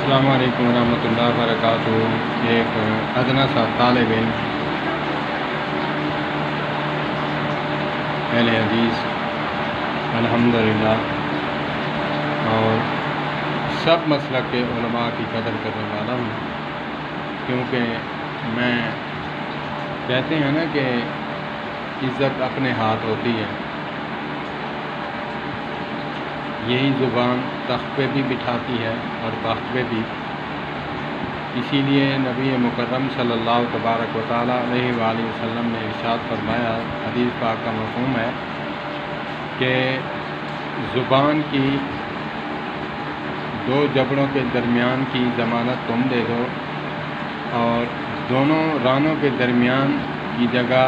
السلام علیکم ورحمۃ اللہ وبرکاتہ۔ ایک ادنا سا طالب علم اہل حدیث الحمدللہ اور سب مسلک کے علماء کی قدر کرنے والا ہوں، کیونکہ میں کہتے ہیں نا کہ عزت اپنے ہاتھ ہوتی ہے۔ یہی زبان تخت پہ بھی بٹھاتی ہے اور تخت پہ بھی، اسی لیے نبی مکرم صلی اللہ تبارک و تعالیٰ علیہ وآلہ وسلم نے ارشاد فرمایا، حدیث پاک کا مفہوم ہے کہ زبان کی دو جبڑوں کے درمیان کی ضمانت تم دے دو اور دونوں رانوں کے درمیان کی جگہ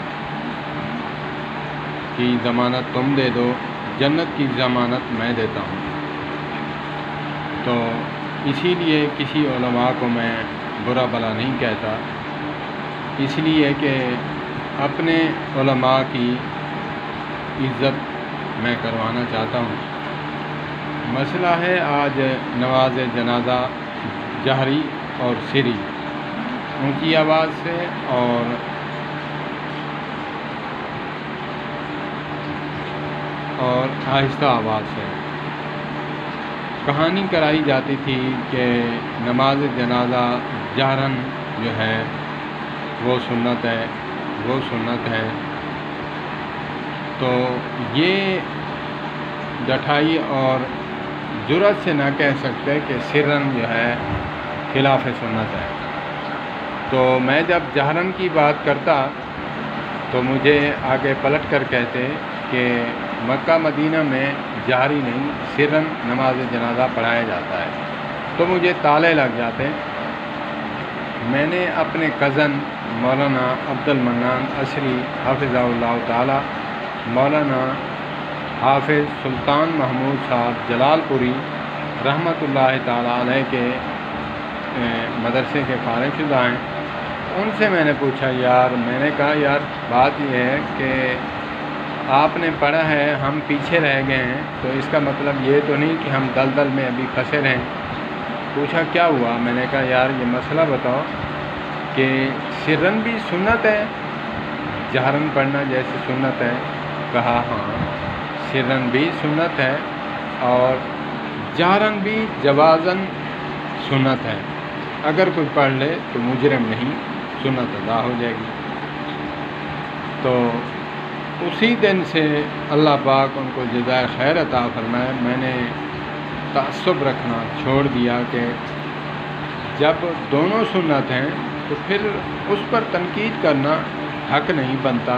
کی ضمانت تم دے دو، جنت کی ضمانت میں دیتا ہوں۔ تو اسی لیے کسی علماء کو میں برا بھلا نہیں کہتا، اس لیے کہ اپنے علماء کی عزت میں کروانا چاہتا ہوں۔ مسئلہ ہے آج نماز جنازہ جہری اور سری، اونچی آواز سے اور آہستہ آواز سے۔ کہانی کرائی جاتی تھی کہ نماز جنازہ جہرن جو ہے وہ سنت ہے، تو یہ ڈٹھائی اور جرأت سے نہ کہہ سکتے کہ سرن جو ہے خلاف سنت ہے۔ تو میں جب جہرن کی بات کرتا تو مجھے آگے پلٹ کر کہتے کہ مکہ مدینہ میں جہری نہیں، سرن نماز جنازہ پڑھایا جاتا ہے، تو مجھے تالے لگ جاتے۔ میں نے اپنے کزن مولانا عبد المنان عصری حافظہ اللہ تعالی، مولانا حافظ سلطان محمود صاحب جلال پوری رحمۃ اللہ تعالی علیہ کے مدرسے کے فارغ شدہ ہیں، ان سے میں نے پوچھا، میں نے کہا یار بات یہ ہے کہ آپ نے پڑھا ہے، ہم پیچھے رہ گئے ہیں، تو اس کا مطلب یہ تو نہیں کہ ہم دلدل میں ابھی پھنسے رہیں۔ پوچھا کیا ہوا؟ میں نے کہا یار یہ مسئلہ بتاؤ کہ سرن بھی سنت ہے، جہرن پڑھنا جیسے سنت ہے؟ کہا ہاں، سرن بھی سنت ہے اور جہرن بھی جوازن سنت ہے، اگر کوئی پڑھ لے تو مجرم نہیں، سنت ادا ہو جائے گی۔ تو اسی دن سے اللہ پاک ان کو جزائے خیر عطا فرمائے، میں نے تعصب رکھنا چھوڑ دیا کہ جب دونوں سنت ہیں تو پھر اس پر تنقید کرنا حق نہیں بنتا،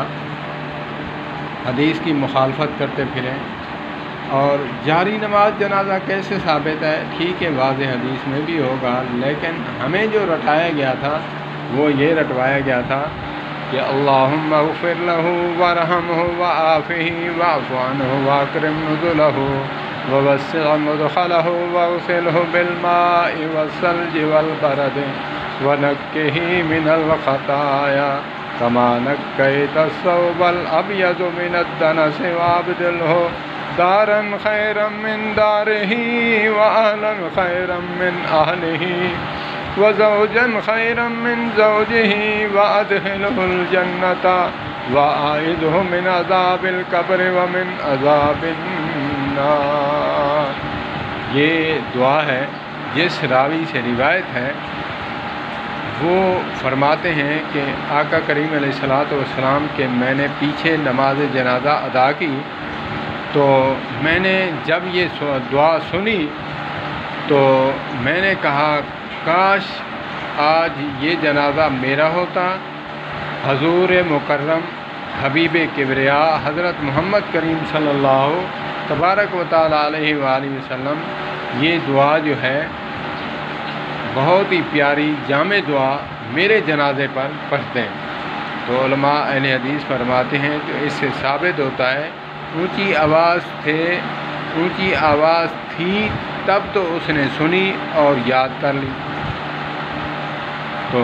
حدیث کی مخالفت کرتے پھریں۔ اور جہری نماز جنازہ کیسے ثابت ہے؟ ٹھیک ہے، واضح حدیث میں بھی ہوگا، لیکن ہمیں جو رٹایا گیا تھا وہ یہ رٹوایا گیا تھا کہ اللہم اغفر لہ ورحمہ وعافہ واعف عنہ واکرم نزلہ ووسع مدخلہ واغسلہ بالماء والثلج والبرد ونقہ من الخطایا کما نقیت الثوب الابیض من الدنس وابدلہ دارا خیرا من دارہ واہلا خیرا من اہلہ وزوجا خیرا من زوجہ وادخلہ الجنۃ واعذہ من عذاب القبر ومن عذاب النار۔ یہ دعا ہے، جس راوی سے روایت ہے وہ فرماتے ہیں کہ آقا کریم علیہ الصلوۃ والسلام کے میں نے پیچھے نماز جنازہ ادا کی، تو میں نے جب یہ دعا سنی تو میں نے کہا کاش آج یہ جنازہ میرا ہوتا، حضور مکرم حبیب کبریا حضرت محمد کریم صلی اللہ تبارک و تعالی علیہ وآلہ وسلم یہ دعا جو ہے بہت ہی پیاری جامع دعا میرے جنازے پر پڑھتے ہیں۔ تو علماء اہل حدیث فرماتے ہیں کہ اس سے ثابت ہوتا ہے اونچی آواز تھی تب تو اس نے سنی اور یاد کر لی۔ تو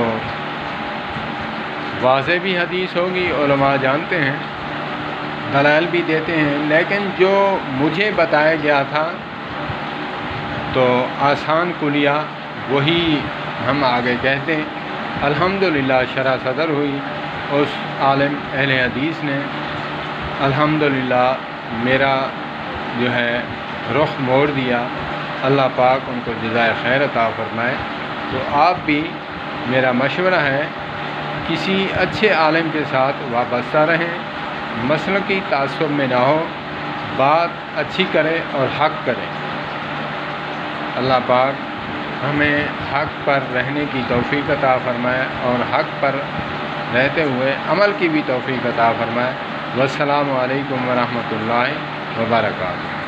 واضح بھی حدیث ہوگی، علماء جانتے ہیں، دلائل بھی دیتے ہیں، لیکن جو مجھے بتایا گیا تھا تو آسان کلیہ وہی ہم آگے کہتے ہیں۔ الحمدللہ شرح صدر ہوئی اس عالم اہل حدیث نے، الحمدللہ میرا جو ہے رخ موڑ دیا۔ اللہ پاک ان کو جزائے خیر عطا فرمائے۔ تو آپ بھی، میرا مشورہ ہے، کسی اچھے عالم کے ساتھ وابستہ رہیں، مسلکی تعصب میں نہ ہو، بات اچھی کریں اور حق کریں۔ اللہ پاک ہمیں حق پر رہنے کی توفیق عطا فرمائے اور حق پر رہتے ہوئے عمل کی بھی توفیق عطا فرمائے۔ والسلام علیکم ورحمۃ اللہ وبرکاتہ۔